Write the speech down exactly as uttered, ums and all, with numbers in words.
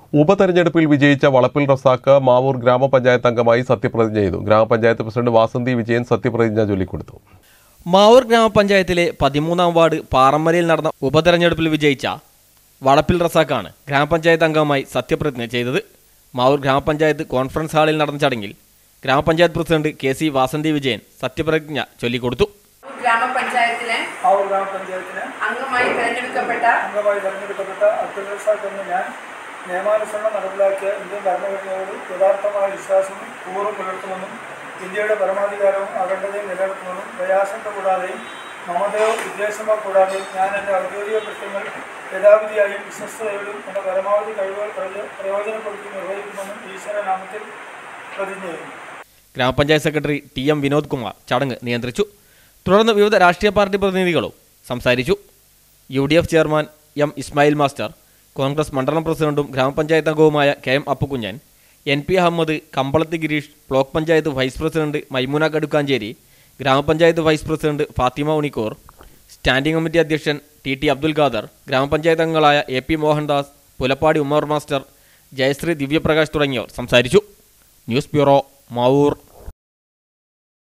ഉപതെരഞ്ഞെടുപ്പിൽ വിജയിച്ച വളപ്പിൽ റസാഖ് മാവൂർ ഗ്രാമപഞ്ചായത്ത് അംഗമായി സത്യപ്രതിജ്ഞ ചെയ്തു. ഗ്രാമപഞ്ചായത്ത് പ്രസിഡന്റ് വാസന്തി വിജയൻ സത്യപ്രതിജ്ഞ ചൊല്ലിക്കൊടുത്തു. മാവൂർ ഗ്രാമപഞ്ചായത്തിലെ പതിമൂന്നാം വാർഡ് പാറമ്മലയിൽ നടന്ന ഉപതെരഞ്ഞെടുപ്പിൽ വിജയിച്ച വളപ്പിൽ റസാഖാണ് ഗ്രാമപഞ്ചായത്ത് അംഗമായി സത്യപ്രതിജ്ഞ ചെയ്തത്. മാവൂർ ഗ്രാമപഞ്ചായത്ത് കോൺഫറൻസ് ഹാളിൽ നടന്ന ചടങ്ങിൽ ഗ്രാമപഞ്ചായത്ത് president K C Vasanthi Vijayan സത്യപ്രതിജ്ഞ ചൊല്ലിക്കൊടുത്തു. ഗ്രാമപഞ്ചായത്തിലെ അംഗമായി തെരഞ്ഞെടുക്കപ്പെട്ട അംഗമായി തെരഞ്ഞെടുക്കപ്പെട്ട അബ്ദുൽ റസാഖ് എന്ന ഞാൻ നിയമാനുസരണം നടപ്പിലാക്കിയ ഇന്ത്യൻ ഭരണഘടനയോട് യഥാർത്ഥമായ വിശ്വാസവും പൂർവ്വം പുലർത്തുമെന്നും ഇന്ത്യയുടെ പരമാധികാരവും അഖണ്ഡതയും നിലനിർത്തുമെന്നും പ്രയാസത്ത കൂടാതെയും മമതയോ വിദ്വേഷമോ കൂടാതെയും ഞാൻ എൻ്റെ ഔദ്യോഗിക കൃത്യങ്ങൾ യഥാവിധിയായും വിശ്വസ്തയോടും എൻ്റെ പരമാവധി കഴിവുകൾ പ്രയോജനപ്പെടുത്തി നിർവഹിക്കുമെന്നും ഈശ്വരനാമത്തിൽ പ്രതിജ്ഞ ചെയ്യുന്നു. ഗ്രാമപഞ്ചായത്ത് secretary T M Vinod Kumar ചടങ്ങ് നിയന്ത്രിച്ചു. തുടർന്ന് വിവിധ രാഷ്ട്രീയ പാർട്ടി പ്രതിനിധികളും സംസാരിച്ചു. U D F chairman M Ismail master, Congress മണ്ഡലം പ്രസിഡന്റും ഗ്രാമപഞ്ചായത്ത് അംഗവുമായ K M Appukunjan, N P Ahammed, Kambalath Gireesh, block panchayat vice president Maimuna Kadukkanchery, ഗ്രാമപഞ്ചായത്ത് vice president Fathima Unikkoor, standing committee അധ്യക്ഷൻ ടി ടി അബ്ദുൽ ഖാദർ, ഗ്രാമപഞ്ചായത്ത് അംഗങ്ങളായ A P Mohandas, Pulappadi Ummer master, Jayasree, Divyaprakash തുടങ്ങിയവർ സംസാരിച്ചു. News bureau, Mavoor.